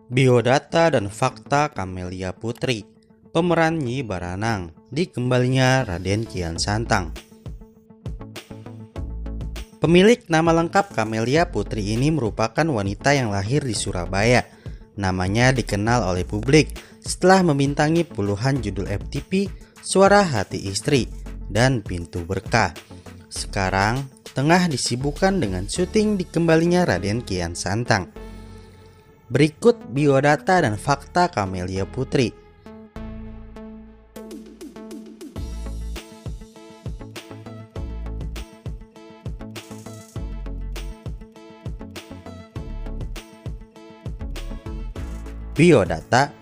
Biodata dan fakta Camelia Putri, pemeran Nyi Baranang di Kembalinya Raden Kian Santang. Pemilik nama lengkap Camelia Putri ini merupakan wanita yang lahir di Surabaya. Namanya dikenal oleh publik setelah membintangi puluhan judul FTV, Suara Hati Istri, dan Pintu Berkah. Sekarang tengah disibukkan dengan syuting di Kembalinya Raden Kian Santang. Berikut biodata dan fakta Camelia Putri. Biodata.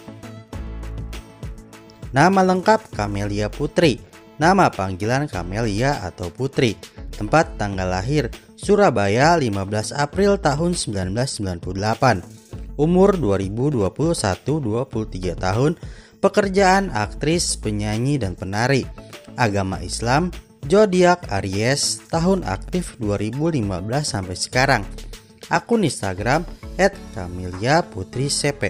Nama lengkap Camelia Putri, nama panggilan Camelia atau Putri. Tempat tanggal lahir Surabaya 15 April tahun 1998. Umur 2021-23 tahun. Pekerjaan aktris, penyanyi dan penari. Agama Islam, zodiak Aries. Tahun aktif 2015 sampai sekarang. Akun Instagram @CameliaPutriCP.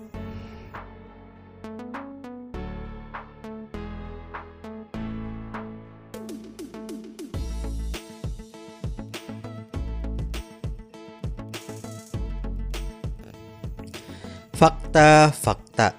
Fakta-fakta.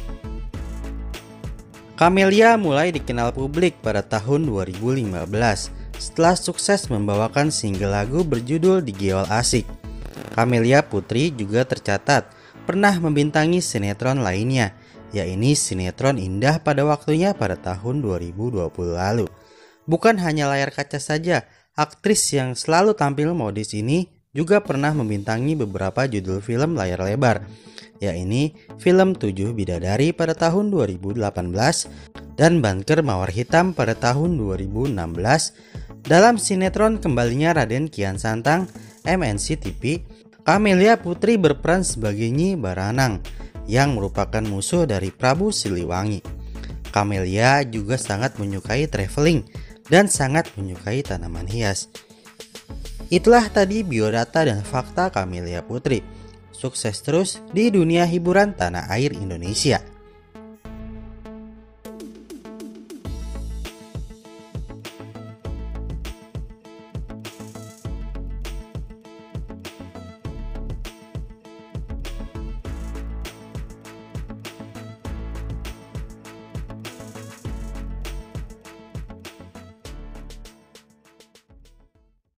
Camelia mulai dikenal publik pada tahun 2015 setelah sukses membawakan single lagu berjudul Digeol Asik. Camelia Putri juga tercatat pernah membintangi sinetron lainnya, yaitu sinetron Indah pada waktunya pada tahun 2020 lalu. Bukan hanya layar kaca saja, aktris yang selalu tampil modis ini juga pernah membintangi beberapa judul film layar lebar, yaitu film 7 Bidadari pada tahun 2018 dan Banker Mawar Hitam pada tahun 2016. Dalam sinetron Kembalinya Raden Kian Santang MNC TV, Camelia Putri berperan sebagai Nyi Baranang yang merupakan musuh dari Prabu Siliwangi. Camelia juga sangat menyukai traveling dan sangat menyukai tanaman hias. Itulah tadi biodata dan fakta Camelia Putri. Sukses terus di dunia hiburan tanah air Indonesia.